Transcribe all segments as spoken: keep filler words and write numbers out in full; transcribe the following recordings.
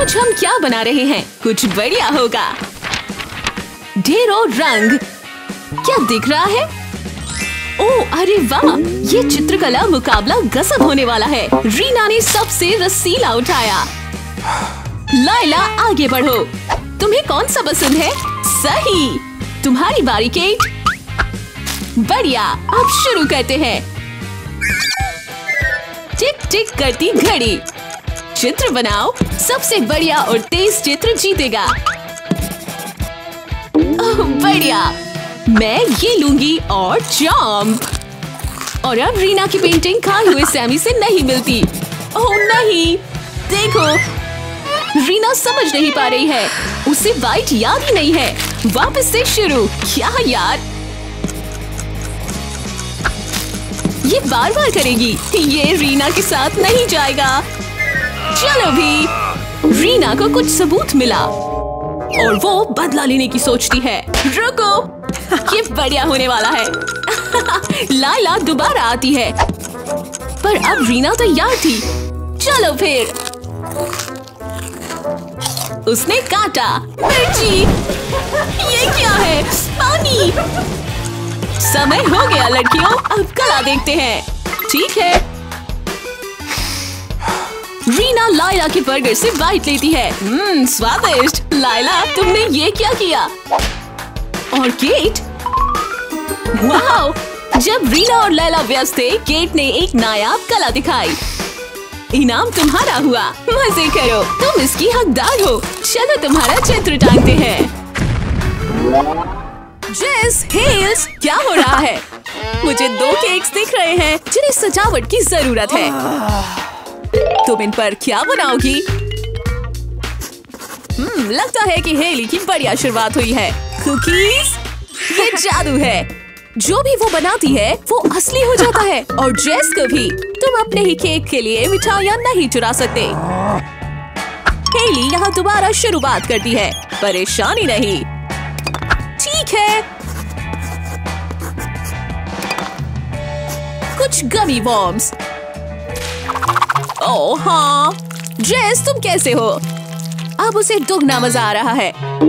आज हम क्या बना रहे हैं? कुछ बढ़िया होगा। ढेरों रंग। क्या दिख रहा है? ओह अरे वाह, ये चित्रकला मुकाबला गजब होने वाला है। रीना ने सबसे रसीला उठाया। लाइला आगे बढ़ो। तुम्हें कौन सा पसंद है? सही, तुम्हारी बारी केट। बढ़िया, अब शुरू करते हैं। टिक टिक करती घड़ी। चित्र बनाओ, सबसे बढ़िया और तेज चित्र जीतेगा। ओह बढ़िया, मैं ये लूंगी और जंप। और अब रीना की पेंटिंग खाए हुए सैमी से नहीं मिलती। ओह नहीं, देखो रीना समझ नहीं पा रही है, उसे वाइट याद ही नहीं है। वापस से शुरू। क्या यार, ये बार बार करेगी। ये रीना के साथ नहीं जाएगा। चलो भी, रीना को कुछ सबूत मिला और वो बदला लेने की सोचती है। रुको, ये बढ़िया होने वाला है। लाइला दोबारा आती है, पर अब रीना तैयार थी। चलो फिर। उसने काटा। मिर्ची, ये क्या है? पानी। समय हो गया लड़कियों, अब कला देखते हैं। ठीक है। रीना लाइला के बर्गर से बाइट लेती है। हम्म स्वादिष्ट। लाइला, तुमने ये क्या किया? और केट? वाह! जब रीना और लाइला व्यस्त थे, केट ने एक नायाब कला दिखाई। इनाम तुम्हारा हुआ। मजे करो, तुम इसकी हकदार हो। चलो तुम्हारा चित्र टांगते हैं। जेस, हेल्स, क्या हो रहा है? मुझे दो केक्स दिख रहे हैं जिन्हें सजावट की जरूरत है। तुम इन पर क्या बनाओगी? हम्म, लगता है कि हेली की बढ़िया शुरुआत हुई है। कुकीज? ये जादू है। जो भी वो बनाती है वो असली हो जाता है। और जेस को भी। तुम अपने ही केक के लिए मिठाइयाँ नहीं चुरा सकते। हेली यहाँ दोबारा शुरुआत करती है। परेशानी नहीं। ठीक है। कुछ गमी वॉर्म्स। ओह हाँ, जेस तुम कैसे हो? अब उसे दुगना मजा आ रहा है।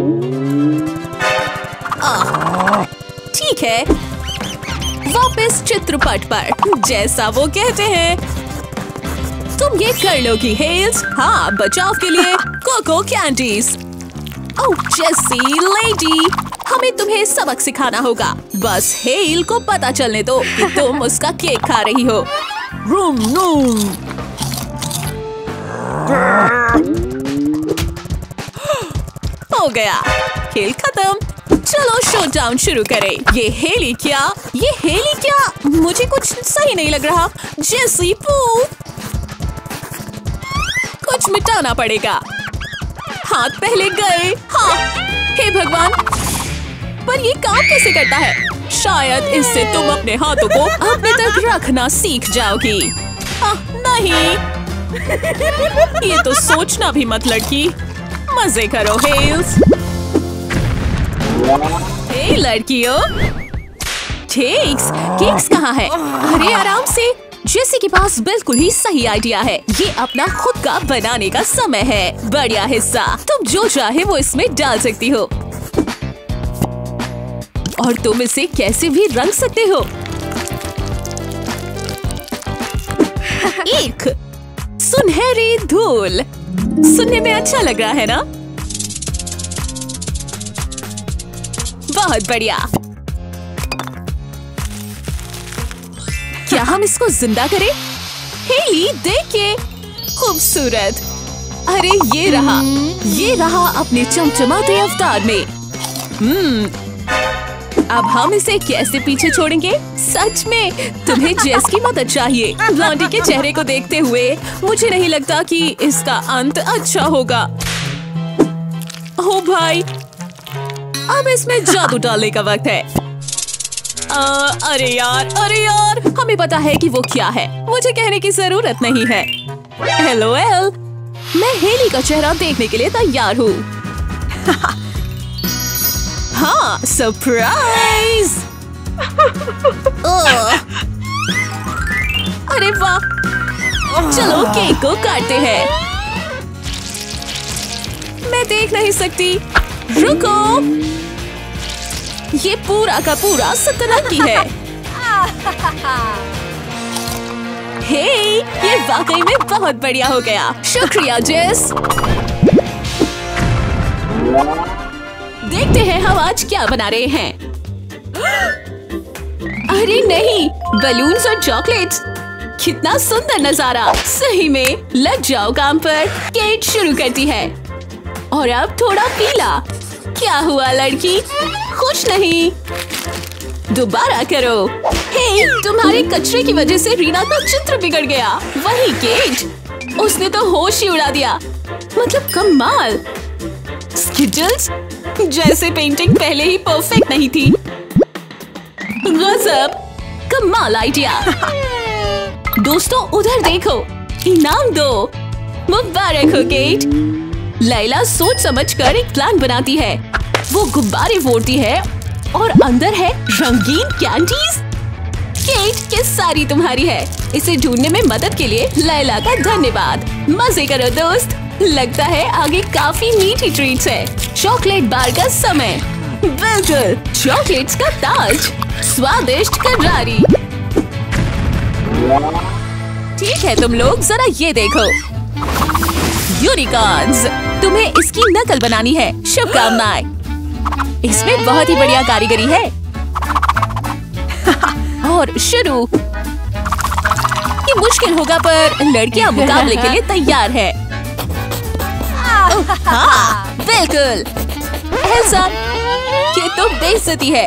ठीक है, वापस चित्रपट पर। जैसा वो कहते हैं। तुम ये कर लोगी हेल्स। हाँ, बचाव के लिए coco candies. Oh Jessie lady, हमें तुम्हें सबक सिखाना होगा। बस हेल को पता चलने दो कि तुम उसका केक खा रही हो। Room room. हो गया, खेल खत्म। चलो शो डाउन शुरू करें। ये हेली क्या? ये हेली क्या? मुझे कुछ सही नहीं लग रहा। जेसी पू, कुछ मिटाना पड़ेगा। हाथ पहले गए। हाँ, हे भगवान, पर ये काम कैसे करता है? शायद इससे तुम अपने हाथों को अपने तक रखना सीख जाओगी। आ, नहीं, ये तो सोचना भी मत लड़की। मजे करो हेल्स। हे लड़कियों, केक्स केक्स कहाँ है? अरे आराम से। जेसी के पास बिल्कुल ही सही आइडिया है। ये अपना खुद का बनाने का समय है। बढ़िया हिस्सा। तुम जो चाहे वो इसमें डाल सकती हो और तुम इसे कैसे भी रंग सकते हो। एक सुनहरी धूल। सुनने में अच्छा लग रहा है ना? बहुत बढ़िया। क्या हम इसको जिंदा करें? हेली देखिए, खूबसूरत। अरे ये रहा, ये रहा अपने चमचमाते अवतार में। हम्म, अब हम इसे कैसे पीछे छोड़ेंगे? सच में तुम्हें जेस की मदद चाहिए। ब्लॉन्डी के चेहरे को देखते हुए मुझे नहीं लगता कि इसका अंत अच्छा होगा। ओ भाई, अब इसमें जादू डालने का वक्त है। आ, अरे यार, अरे यार, हमें पता है कि वो क्या है। मुझे कहने की जरूरत नहीं है। हेलो एल, मैं हेली का चेहरा देखने के लिए तैयार हूँ। हाँ, सरप्राइज। अरे वाह, चलो केक को काटते हैं। मैं देख नहीं सकती। रुको, ये पूरा का पूरा सतरंगी है। हे, ये वाकई में बहुत बढ़िया हो गया। शुक्रिया जेस। देखते हैं हम आज क्या बना रहे हैं। अरे नहीं, बलून्स और चॉकलेट्स, कितना सुंदर नजारा। सही में, लग जाओ काम पर। केट शुरू करती है और अब थोड़ा पीला। क्या हुआ लड़की, खुश नहीं? दोबारा करो। हे, तुम्हारे कचरे की वजह से रीना का चित्र बिगड़ गया। वही केट, उसने तो होश ही उड़ा दिया। मतलब कमाल। स्किटल्स जैसे पेंटिंग पहले ही परफेक्ट नहीं थी। गजब, कमाल आइडिया। दोस्तों उधर देखो, इनाम दो। मुबारक हो केट। लैला सोच समझकर एक प्लान बनाती है। वो गुब्बारे फोड़ती है और अंदर है रंगीन कैंडीज। केट, ये सारी तुम्हारी है। इसे ढूंढने में मदद के लिए लैला का धन्यवाद। मजे करो दोस्त। लगता है आगे काफी मीठी ट्रीट्स है। चॉकलेट बार का समय। बिल्कुल, चॉकलेट्स का ताज, स्वादिष्ट करारी। ठीक है तुम लोग, जरा ये देखो। यूनिकॉर्न्स, तुम्हें इसकी नकल बनानी है। शुभकामनाएं। इसमें बहुत ही बढ़िया कारीगरी है। और शुरू। ये मुश्किल होगा पर लड़कियां मुकाबले के लिए तैयार है। हाँ, बिल्कुल। एल्सा, ये तो बेइज्जती है।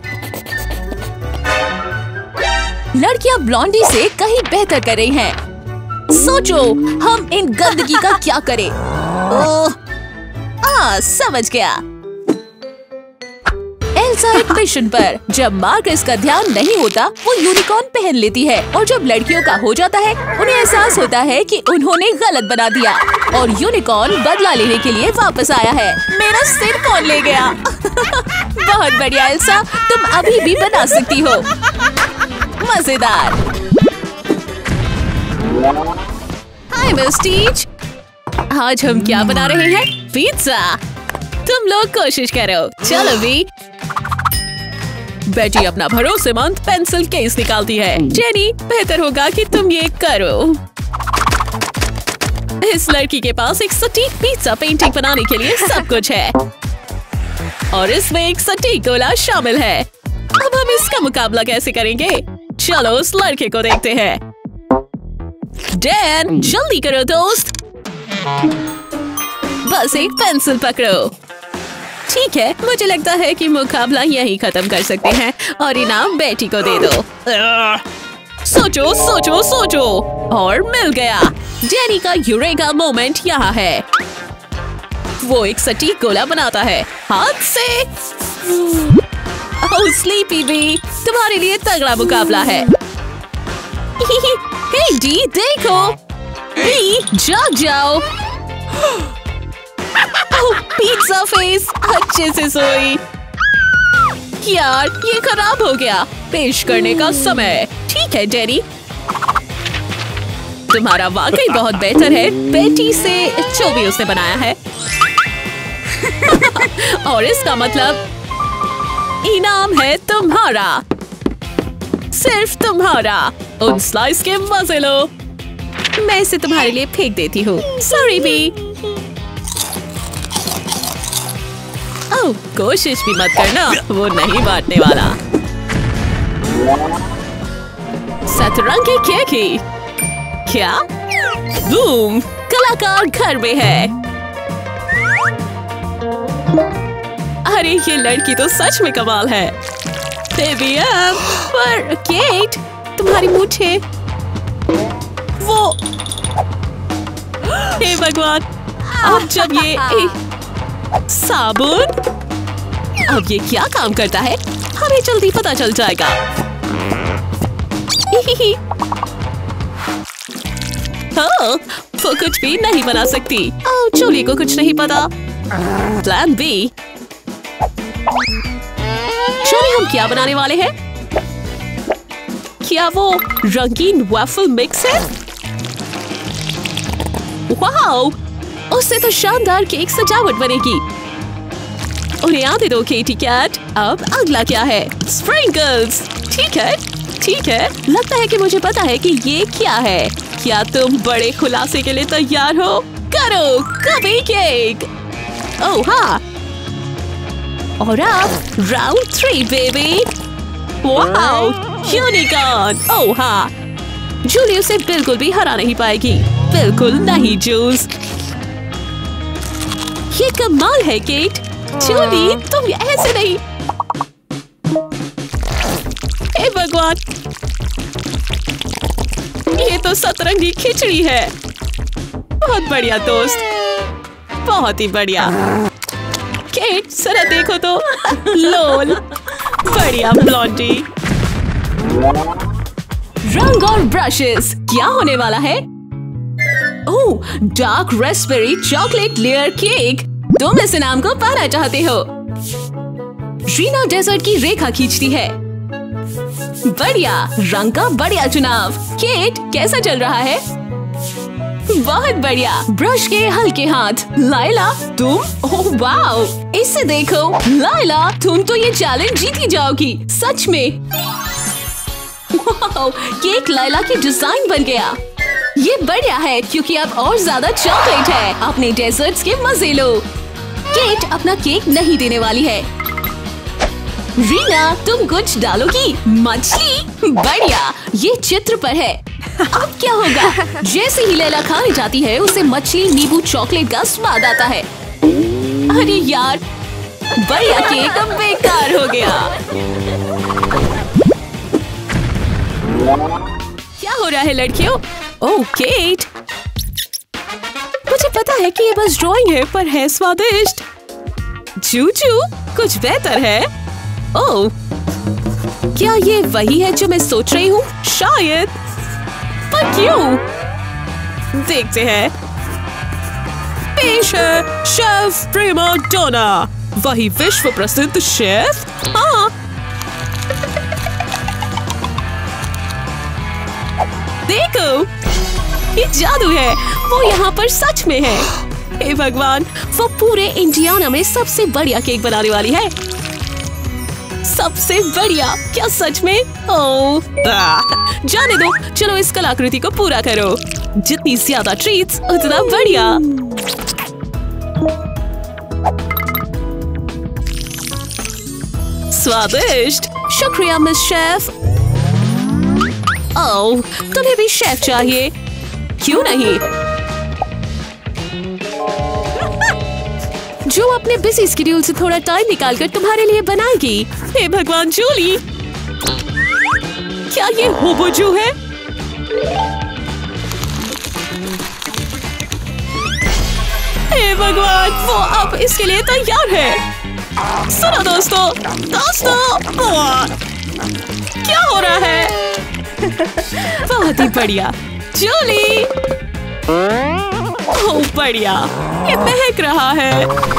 लड़कियां ब्लॉन्डी से कहीं बेहतर कर रही हैं। सोचो हम इन गंदगी का क्या करें। ओह, आ, समझ गया। एल्सा एक मिशन पर। जब मार्कस का ध्यान नहीं होता, वो यूनिकॉर्न पहन लेती है और जब लड़कियों का हो जाता है, उन्हें एहसास होता है कि उन्होंने गलत बना दिया और यूनिकॉर्न बदला लेने के लिए वापस आया है। मेरा सिर कौन ले गया? बहुत बढ़िया एल्सा, तुम अभी भी बना सकती हो। मजेदार। हाय मिस टीच, आज हम क्या बना रहे हैं? पिज्जा। तुम लोग कोशिश करो। चलो भी। बेटी अपना भरोसेमंद पेंसिल केस निकालती है। जेनी, बेहतर होगा कि तुम ये करो। इस लड़की के पास एक सटीक पिज्जा पेंटिंग बनाने के लिए सब कुछ है और इसमें एक सटीक गोला शामिल है। अब हम इसका मुकाबला कैसे करेंगे? चलो उस लड़के को देखते हैं। डैन, जल्दी करो दोस्त। बस एक पेंसिल पकड़ो। ठीक है, मुझे लगता है कि मुकाबला यही खत्म कर सकते हैं और इनाम बेटी को दे दो। सोचो सोचो सोचो, और मिल गया। जेनी का यूरेका मोमेंट यहाँ है। वो एक सटीक गोला बनाता है हाथ से। ओह स्लीपी बी, तुम्हारे लिए तगड़ा मुकाबला है। हे डी, देखो। बी, जाग जाओ। पिज्जा फेस अच्छे से सोई। यार, ये खराब हो गया। पेश करने का समय। ठीक है जेनी, तुम्हारा वाकई बहुत बेहतर है बेटी से जो भी उसने बनाया है। और इसका मतलब इनाम है तुम्हारा, सिर्फ तुम्हारा। उन स्लाइस के मजे लो। मैं इसे तुम्हारे लिए फेंक देती हूँ। Sorry B. ओह, कोशिश भी मत करना, वो नहीं बांटने वाला। सतरंगी केक ही। क्या? बूम, कलाकार घर में है। अरे ये लड़की तो सच में कमाल है। बेबी अब, पर केट, तुम्हारी मूछे। वो, हे भगवान, अब जब ये ए, साबुन, अब ये क्या काम करता है? हमें जल्दी पता चल जाएगा। हाँ, वो कुछ भी नहीं बना सकती। ओह, चोली को कुछ नहीं पता। Plan B. चलिए हम क्या बनाने वाले हैं? क्या वो रंगीन वैफल मिक्स है? वाओ, उससे तो शानदार केक सजावट बनेगी। उन्हें आने दो केटी कैट। अब अगला क्या है? स्प्रिंकल्स। ठीक है ठीक है, लगता है कि मुझे पता है कि ये क्या है। क्या तुम बड़े खुलासे के लिए तैयार हो? करो कभी केक। ओह हाँ, और अब round three baby. Wow, unicorn. Oh हाँ, जूली उसे बिल्कुल भी हरा नहीं पाएगी। बिल्कुल नहीं जूस। ये कमाल है केट। जूली तुम ऐसे नहीं। हे भगवान, ये तो सतरंगी खिचड़ी है। बहुत बढ़िया दोस्त, बहुत ही बढ़िया। केट जरा देखो तो। लोल, बढ़िया ब्लॉन्डी। रंग और ब्रशेस। क्या होने वाला है? Oh, dark raspberry chocolate layer cake. तुम इस नाम को पाना चाहते हो। रीना डेजर्ट की रेखा खींचती है। बढ़िया, रंग का बढ़िया चुनाव। केट कैसा चल रहा है? बहुत बढ़िया। ब्रश के हल्के हाथ। लाइला तुम, ओह वाओ, इसे देखो। लाइला तुम तो ये चैलेंज जीत ही जाओगी, सच में। वाओ, केक लाइला की डिजाइन बन गया। ये बढ़िया है क्योंकि अब और ज्यादा चॉकलेट है। अपने डेजर्ट्स के मजे लो। केट अपना केक नहीं देने वाली है। रीना तुम कुछ डालोगी? मछली? बढ़िया, ये चित्र पर है। अब क्या होगा? जैसे ही लैला खाने जाती है उसे मछली नींबू चॉकलेट का स्वाद आता है। अरे यार, बढ़िया केक अब बेकार हो गया। क्या हो रहा है लड़कियों? ओह केट, मुझे पता है कि ये बस ड्राइंग है, पर है स्वादिष्ट। चूचू कुछ बेहतर है। ओह, क्या ये वही है जो मैं सोच रही हूँ? शायद, पर क्यों? देखते हैं। पेश है शेफ प्रिमा डोना। वही विश्व प्रसिद्ध शेफ। हाँ, देखो, ये जादू है। वो यहाँ पर सच में है। हे भगवान, वो पूरे इंडियाना में सबसे बढ़िया केक बनाने वाली है। सबसे बढ़िया? क्या सच में? ओह, जाने दो, चलो इस कलाकृति को पूरा करो। जितनी ज्यादा ट्रीट्स उतना बढ़िया। स्वादिष्ट। शुक्रिया मिस शेफ। ओह, तुम्हें भी शेफ चाहिए? क्यों नहीं? जो अपने बिजी स्केड्यूल से थोड़ा टाइम निकालकर तुम्हारे लिए बनाएगी। हे भगवान जूली, क्या ये होबोजू है? हे भगवान, वो अब इसके लिए तैयार है। सुनो दोस्तों, दोस्तों, क्या हो रहा है? बहुत ही बढ़िया जूली। ओह बढ़िया, ये महक रहा है।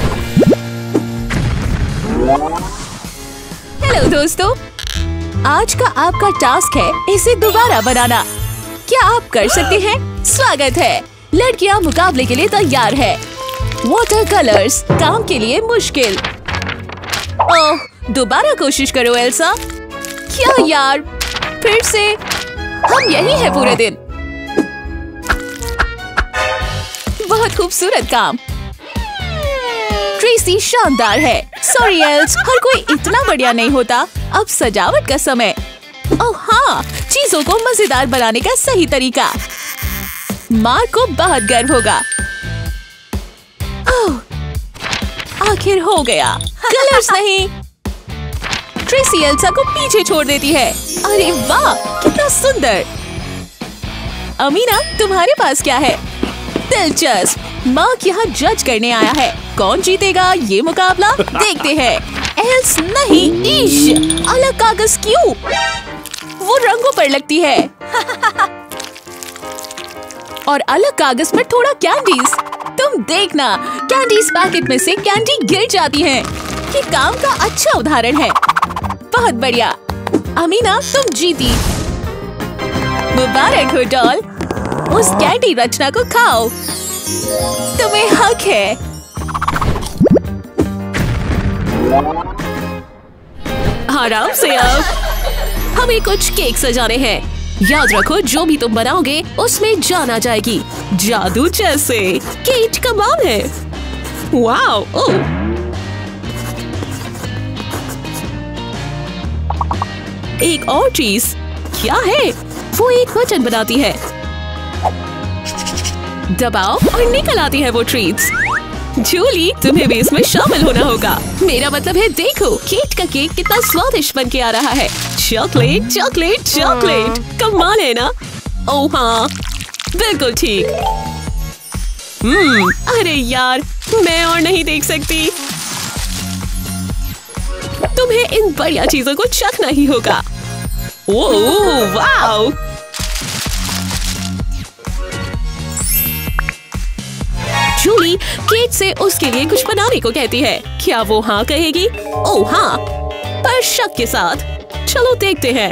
हेलो दोस्तों, आज का आपका टास्क है इसे दोबारा बनाना। क्या आप कर सकते हैं? स्वागत है। लड़कियां मुकाबले के लिए तैयार है। वाटर कलर्स काम के लिए मुश्किल। ओह, दोबारा कोशिश करो एल्सा। क्या यार, फिर से हम यही है पूरे दिन। बहुत खूबसूरत काम। ट्रेसी शानदार है। सॉरी एल्स, हर कोई इतना बढ़िया नहीं होता। अब सजावट का समय। ओह हाँ, चीजों को मजेदार बनाने का सही तरीका। मार्क को बहुत गर्व होगा। ओह, आखिर हो गया। कलर्स नहीं। ट्रेसी एल्सा को पीछे छोड़ देती है। अरे वाह, कितना सुंदर। अमीना, तुम्हारे पास क्या है? दिलचस्प। मार्क यहाँ जज करने आया है। कौन जीतेगा ये मुकाबला? देखते हैं। एल्स नहीं, ईश, अलग कागज क्यों? वो रंगों पर लगती है। और अलग कागज पर थोड़ा कैंडीज। तुम देखना, कैंडीज पैकेट में से कैंडी गिर जाती है। ये काम का अच्छा उदाहरण है। बहुत बढ़िया। अमीना, तुम जीती। मुबारक हो डॉल। उस कैंडी रचना को खाओ। तुम्हें हक है। आराम से अब हमें कुछ केक सजाने हैं। याद रखो जो भी तुम बनाओगे उसमें जान आ जाएगी, जादू जैसे। केट कमाल है। Wow, oh. एक और चीज क्या है? वो एक बटन बनाती है, दबाओ और निकल आती है वो ट्रीट्स। जूली, तुम्हें भी इसमें शामिल होना होगा। मेरा मतलब है, देखो केट का केक कितना स्वादिष्ट बन के आ रहा है। चॉकलेट चॉकलेट चॉकलेट, कमाल है ना? ओह हाँ, बिल्कुल ठीक। हम्म, अरे यार, मैं और नहीं देख सकती। तुम्हें इन बढ़िया चीजों को चखना ही होगा। ओह वाओ, जूली केट से उसके लिए कुछ बनाने को कहती है। क्या वो हाँ कहेगी? ओह हाँ, पर शक के साथ। चलो देखते हैं।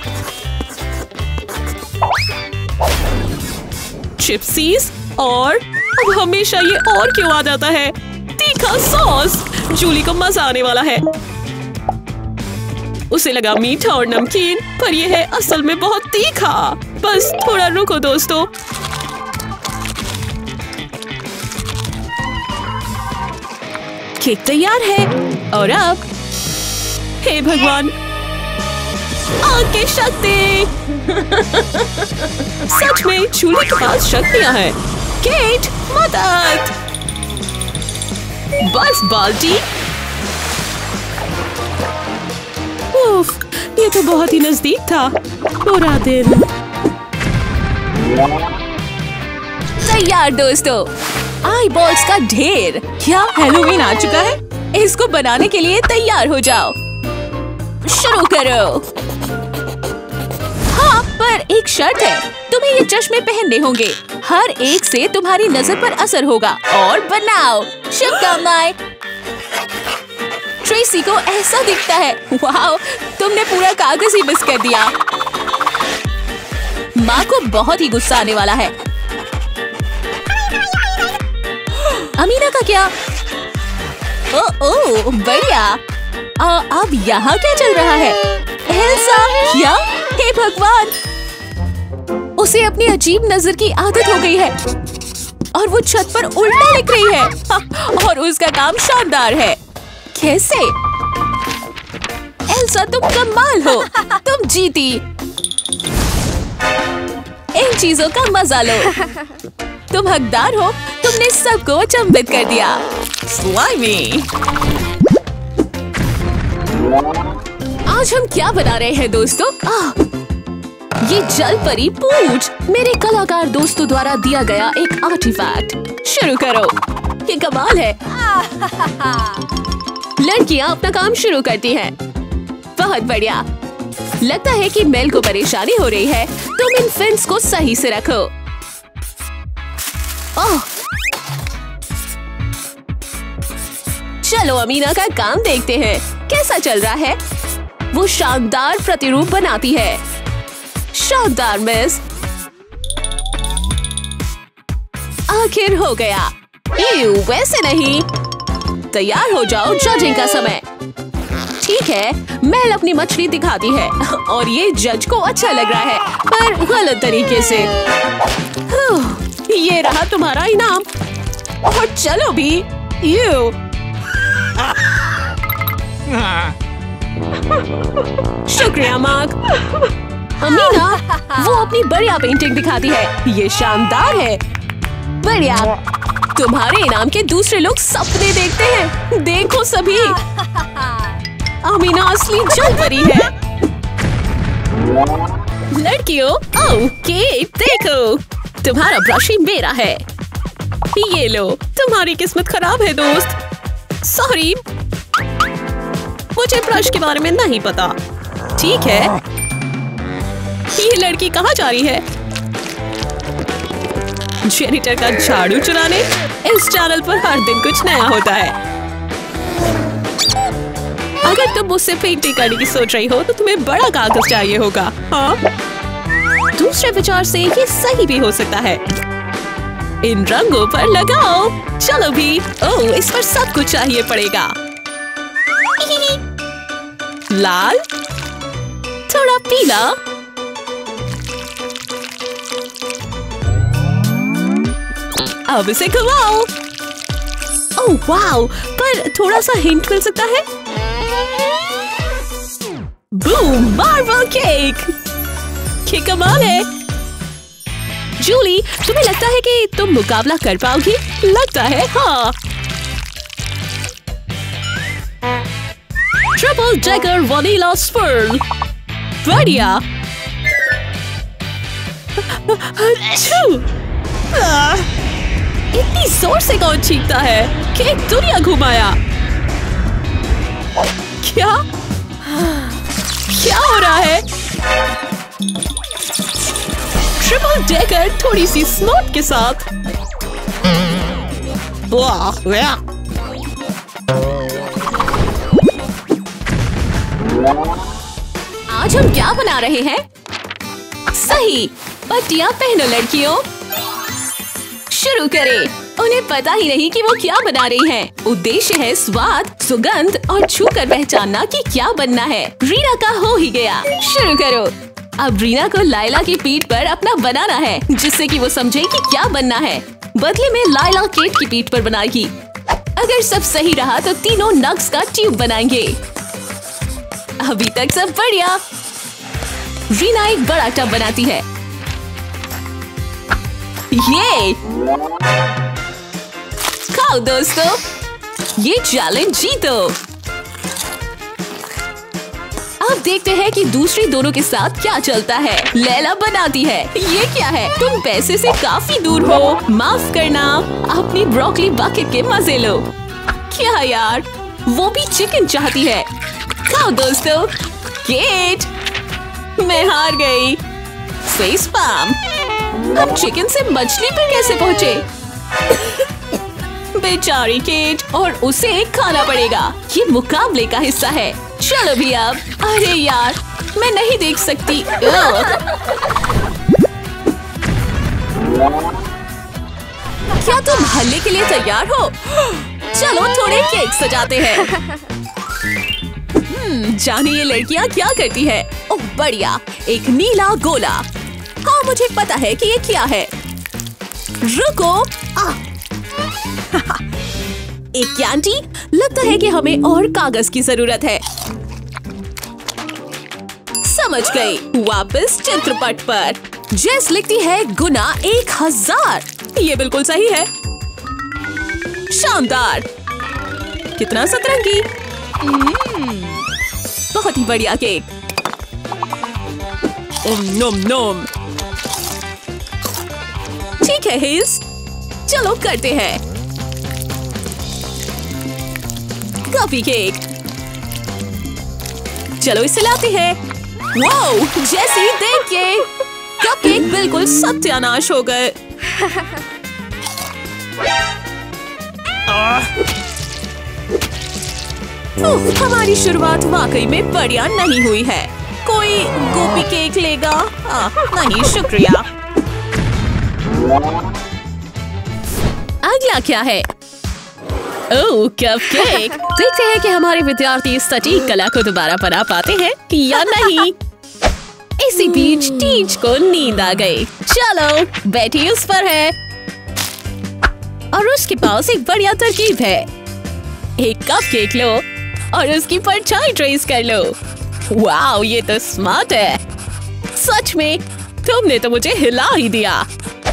चिप्सीज, और अब हमेशा ये और क्यों आ जाता है? तीखा सॉस। जूली को मजा आने वाला है। उसे लगा मीठा और नमकीन, पर यह है असल में बहुत तीखा। बस थोड़ा रुको दोस्तों। केक तैयार है और अब हे भगवान, आग की शक्ति। सच में जूली के पास शक्तियां हैं। केट मदद। बस बाल्टी। उफ, ये तो बहुत ही नजदीक था। पूरा दिन। तैयार दोस्तों, आई बॉल्स का ढेर। क्या हैलोवीन आ चुका है? इसको बनाने के लिए तैयार हो जाओ। शुरू करो। हाँ, पर एक शर्त है, तुम्हें ये चश्मे पहनने होंगे। हर एक से तुम्हारी नजर पर असर होगा। और बनाओ। शुभकामनाएं। ट्रेसी को ऐसा दिखता है। वाओ, तुमने पूरा कागज ही मिस कर दिया। माँ को बहुत ही गुस्सा आने वाला है। अमीना का क्या? ओह ओह, बढ़िया। आ, अब यहाँ क्या चल रहा है? एल्सा, क्या? हे भगवान, उसे अपनी अजीब नजर की आदत हो गई है और वो छत पर उल्टा लिख रही है। और उसका काम शानदार है। कैसे? एल्सा, तुम कमाल हो। तुम जीती। इन चीजों का मजा लो। तुम हकदार हो। तुमने सबको अचंभित कर दिया। स्लाइमी। आज हम क्या बना रहे हैं दोस्तों? आह, ये जल परी पूंछ मेरे कलाकार दोस्तों द्वारा दिया गया एक आर्टिफैक्ट। शुरू करो। ये कमाल है। लड़कियां अपना काम शुरू करती हैं। बहुत बढ़िया। लगता है कि मेल को परेशानी हो रही है। तुम इन फिन्स को सही से रखो। ओह, चलो अमीना का काम देखते हैं। कैसा चल रहा है? वो शानदार प्रतिरूप बनाती है। शानदार मिस। आखिर हो गया। यू, वैसे नहीं। तैयार हो जाओ, जजिंग का समय। ठीक है, मेल अपनी मछली दिखाती है और ये जज को अच्छा लग रहा है, पर गलत तरीके से। ये रहा तुम्हारा इनाम। और चलो भी। यू। शुक्रिया मार्क। अमीना, वो अपनी बढ़िया पेंटिंग दिखाती है। ये शानदार है। बढ़िया। तुम्हारे इनाम के दूसरे लोग सपने देखते हैं। देखो सभी। अमीना असली जल परी है। लड़कियों, ओह केट, देखो तुम्हारा ब्रश ही मेरा है। ये लो। तुम्हारी किस्मत खराब है दोस्त। सॉरी, मुझे ब्रश के बारे में नहीं पता। ठीक है, ये लड़की कहाँ जा रही है? जेनिटर का झाड़ू चुराने। इस चैनल पर हर दिन कुछ नया होता है। अगर तुम मुझसे पेंटिंग करने की सोच रही हो तो तुम्हें बड़ा कागज चाहिए होगा। हाँ, दूसरे विचार से ये सही भी हो सकता है। इन रंगों पर लगाओ। चलो भी। ओह, इस पर सब कुछ चाहिए पड़ेगा। लाल, थोड़ा पीला, अब इसे घुमाओ। ओह वाओ, पर थोड़ा सा हिंट मिल सकता है। Boom, marble cake. ये कमाल है। जूली, तुम्हें लगता है कि तुम मुकाबला कर पाओगी? लगता है हाँ। ट्रिपल डेकर वनीला स्पर्ल, बढ़िया। इतनी जोर से कौन छींकता है? केक दुनिया घुमाया। क्या क्या हो रहा है? ट्रिपल डेकर थोड़ी सी स्नोट के साथ। आज हम क्या बना रहे हैं? सही, पट्टियां पहनो लड़कियों। शुरू करें। उन्हें पता ही नहीं कि वो क्या बना रही हैं। उद्देश्य है स्वाद, सुगंध और छूकर पहचानना कि क्या बनना है। रीना का हो ही गया। शुरू करो। अब रीना को लाइला की पीठ पर अपना बनाना है, जिससे कि वो समझे कि क्या बनना है। बदले में लाइला केट की पीठ पर बनाएगी। अगर सब सही रहा तो तीनों नग्स का ट्यूब बनाएंगे। अभी तक सब बढ़िया। रीना एक बड़ा टब बनाती है। ये खाओ दोस्तों, ये चैलेंज जीतो। अब देखते हैं कि दूसरी दोनों के साथ क्या चलता है। लैला बनाती है। ये क्या है? तुम पैसे से काफी दूर हो। माफ करना, अपनी ब्रोकली बकेट के मजे लो। क्या यार, वो भी चिकन चाहती है। खाओ दोस्तों। केट, मैं हार गई। Face palm. हम चिकन से मछली पर कैसे पहुँचे? बेचारी केट, और उसे खाना पड़ेगा। ये मुकाबले का हिस्सा है। चलो भी अब। अरे यार, मैं नहीं देख सकती। क्या तुम हल्ले के लिए तैयार हो? चलो थोड़े केक सजाते हैं। हम्म, जाने ये लड़कियां क्या करती है। ओह बढ़िया, एक नीला गोला। हाँ मुझे पता है कि ये क्या है। रुको। आ। एक कैंडी। लगता है कि हमें और कागज की जरूरत है। समझ गई। वापस चित्रपट पर। जेस लिखती है गुना एक हजार। ये बिल्कुल सही है। शानदार। कितना सतरंगी। बहुत ही बढ़िया केक। ओम नोम नोम। ठीक है हिल्स, चलो करते हैं। Coffee cake. चलो इसे लाते हैं। वाओ, जैसी देख के कपकेक बिल्कुल सत्यानाश हो गए। हमारी शुरुआत वाकई में बढ़िया नहीं हुई है। कोई गोपी केक लेगा? आ, नहीं शुक्रिया। अगला क्या है? Oh cupcake. देखते हैं कि हमारे विद्यार्थी इस सटीक कला को दोबारा बना पाते हैं या नहीं। इसी बीच टीच को नींद आ गई। चलो बैठी उस पर है और उसके पास एक बढ़िया तरकीब है। एक कपकेक लो और उसकी परछाई ट्रेस कर लो। वाओ, ये तो स्मार्ट है। सच में तुमने तो मुझे हिला ही दिया।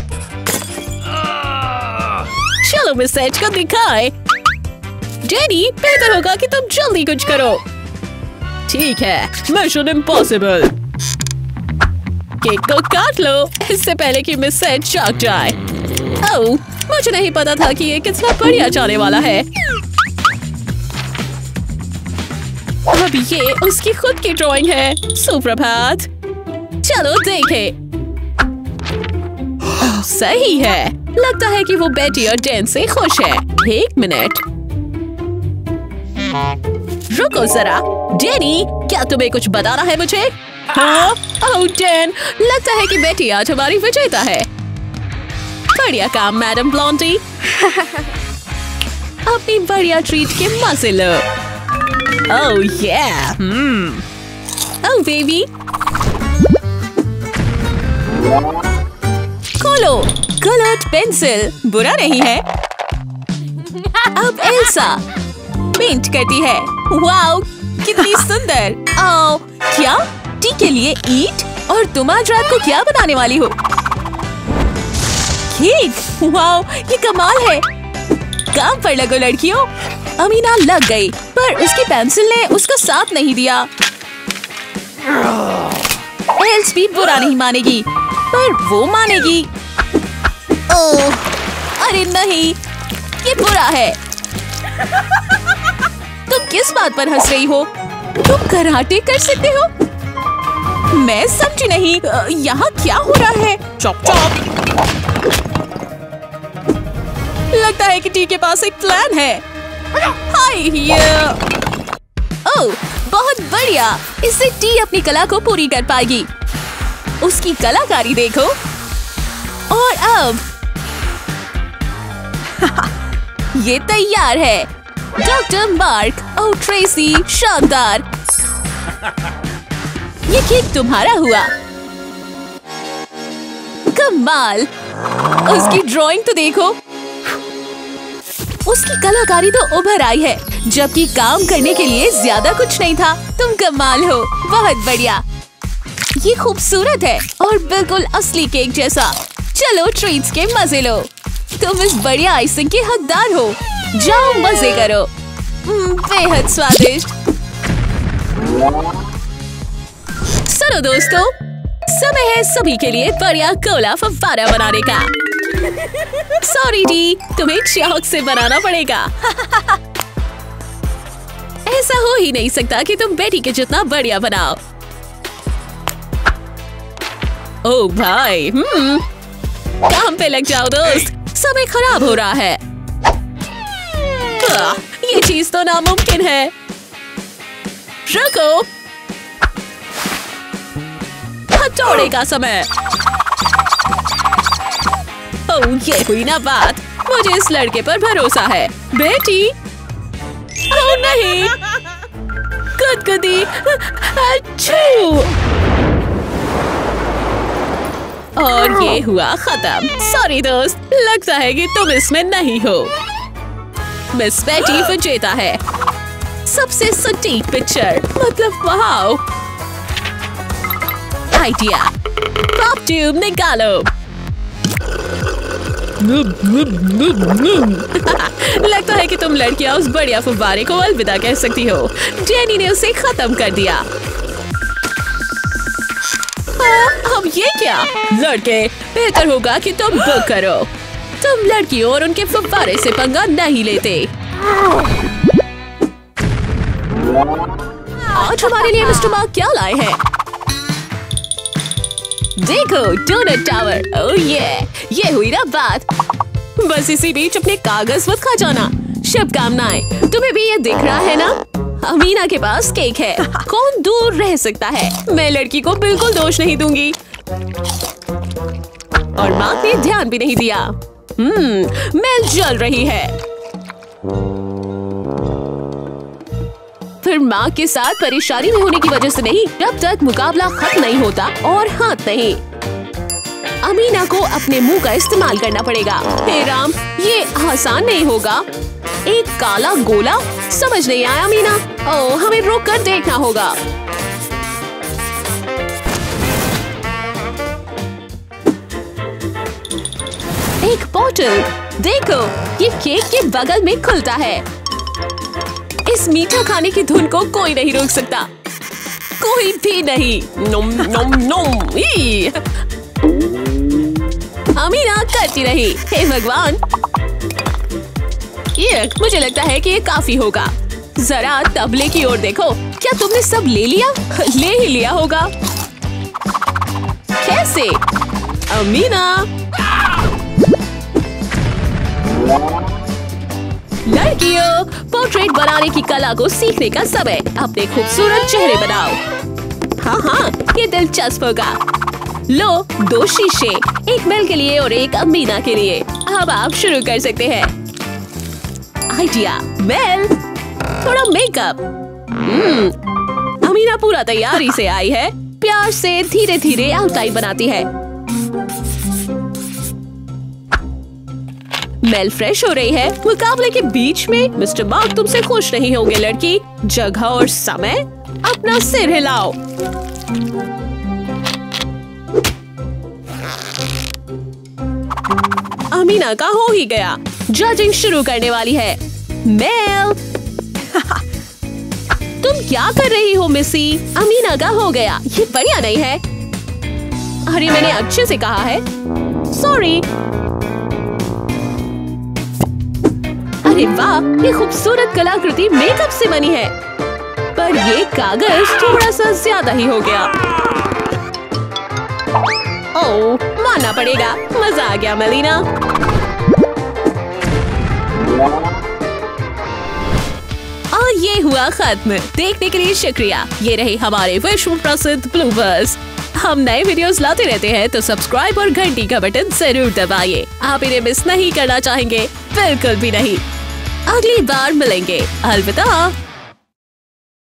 चलो मैं सेट को दिखाए। डैनी, बेहतर होगा कि तुम जल्दी कुछ करो। ठीक है, मिशन इम्पॉसिबल। केक को काट लो इससे पहले कि मिस सेट चौंक जाए। ओह, मुझे नहीं पता था कि ये कितना बढ़िया जाने वाला है। अब ये उसकी खुद की ड्राइंग है। सुप्रभात। चलो देखें। सही है। लगता है कि वो बेटी और डैन से खुश है। एक मिनट, रुको जरा। डैनी, क्या तुम्हें कुछ बताना है मुझे? हाँ? ओह डैन, लगता है कि बेटी आज हमारी विजेता है। पर बढ़िया काम मैडम ब्लॉन्डी। अपनी बढ़िया ट्रीट के मजे लो। ओह ये हम्म ओह बेबी खोलो। कलर्ड पेंसिल बुरा नहीं है। अब एल्सा पेंट करती है। वाओ कितनी सुंदर। आओ क्या टी के लिए ईट? और तुम आज रात को क्या बनाने वाली हो? केक। वाओ ये कमाल है। काम पर लगो लड़कियों। अमीना लग गई पर उसकी पेंसिल ने उसका साथ नहीं दिया। एल्स भी बुरा नहीं मानेगी पर वो मानेगी। ओह अरे नहीं ये बुरा है। तुम किस बात पर हंस रही हो? तुम कराटे कर सकते हो? मैं समझी नहीं। यहाँ क्या हो रहा है? Chop chop. लगता है कि टी के पास एक प्लान है। हाय ये ओह बहुत बढ़िया। इससे टी अपनी कला को पूरी कर पाएगी। उसकी कलाकारी देखो। और अब ये तैयार है। Doctor mark. ओह ट्रेसी शानदार। ये केक तुम्हारा हुआ। कमाल। उसकी ड्राइंग तो देखो। उसकी कलाकारी तो उभर आई है जबकि काम करने के लिए ज्यादा कुछ नहीं था। तुम कमाल हो। बहुत बढ़िया। ये खूबसूरत है और बिल्कुल असली केक जैसा। चलो ट्रीट्स के मजे लो। तुम इस बढ़िया आइसिंग के हकदार हो। जाओ मजे करो। बेहद स्वादिष्ट। सुनो दोस्तों समय है सभी के लिए बढ़िया गोला फव्वारा बनाने का। सॉरी डी तुम्हें चाक से बनाना पड़ेगा। ऐसा हो ही नहीं सकता कि तुम बेटी के जितना बढ़िया बनाओ। ओ भाई हम्म काम पे लग जाओ दोस्त। समय खराब हो रहा है। आ, ये चीज तो नामुमकिन है। रुको हथौड़े का समय। ओह ये हुई ना बात। मुझे इस लड़के पर भरोसा है। बेटी ओह नहीं गुदगुदी। अच्छू और ये हुआ खत्म। सॉरी दोस्त लगता है कि तुम इसमें नहीं हो। मिस बेटी विजेता है। सबसे सटीक पिक्चर मतलब वाओ। आइडिया पॉप ट्यूब निकालो। लगता है कि तुम लड़कियां उस बढ़िया फुव्वारे को अलविदा कह सकती हो। जेनी ने उसे खत्म कर दिया। आ, अब ये क्या? लड़के बेहतर होगा कि तुम बुक करो। तुम लड़कियों और उनके फुव्वारे से पंगा नहीं लेते। आज हमारे लिए मिस्टर मार्क क्या लाए हैं? देखो डोनट टावर। ओह ये ये हुई ना बात। बस इसी बीच अपने कागज मत खा जाना। शुभकामनाएं। तुम्हें भी ये दिख रहा है ना? अमीना के पास केक है। कौन दूर रह सकता है? मैं लड़की को बिल्कुल दोष नहीं दूंगी। और माँ ने ध्यान भी नहीं दिया। हम्म मिल जल रही है। फिर माँ के साथ परेशानी में होने की वजह से नहीं जब तक मुकाबला खत्म नहीं होता। और हाथ नहीं। अमीना को अपने मुंह का इस्तेमाल करना पड़ेगा। हे राम ये आसान नहीं होगा। एक काला गोला समझ नहीं आया अमीना। ओह हमें रोक कर देखना होगा। एक बॉटल देखो ये केक के बगल में खुलता है। इस मीठा खाने की धुन को कोई नहीं रोक सकता। कोई भी नहीं। नोम नोम नोम। ई। अमीना करती रही। हे भगवान ये मुझे लगता है कि ये काफी होगा। जरा तबले की ओर देखो। क्या तुमने सब ले लिया? ले ही लिया होगा। कैसे? अमीना लड़कियों पोर्ट्रेट बनाने की कला को सीखने का समय। अपने खूबसूरत चेहरे बनाओ। हाँ हाँ ये दिलचस्प होगा। लो दो शीशे, एक मेल के लिए और एक अमीना के लिए। अब आप शुरू कर सकते हैं। आइडिया, मेल, थोड़ा मेकअप। हम्म, अमीना पूरा तैयारी से आई है। प्यार से धीरे धीरे आउटलाइन बनाती है। मेल फ्रेश हो रही है। मुकाबले के बीच में मिस्टर मार्क तुमसे खुश नहीं होंगे लड़की। जगह और समय, अपना सिर हिलाओ। अमीना का हो ही गया। जजिंग शुरू करने वाली है। मेल तुम क्या कर रही हो मिसी? अमीना का हो गया। ये बढ़िया नहीं है। अरे मैंने अच्छे से कहा है। सॉरी। अरे वाह, ये खूबसूरत कलाकृति मेकअप से बनी है, पर ये कागज थोड़ा सा ज्यादा ही हो गया। ओह, मानना पड़ेगा, मजा आ गया मेलिना। और ये हुआ खत्म। देखने के लिए शुक्रिया। ये रहे हमारे विश्व प्रसिद्ध ब्लूपर्स। हम नए वीडियोस लाते रहते हैं, तो सब्सक्राइब और घंटी का बटन जरूर दबाइए। आप इन्हें मिस नहीं करना चाहेंगे? बिल्कुल भी नहीं। अगली बार मिलेंगे। अलविदा।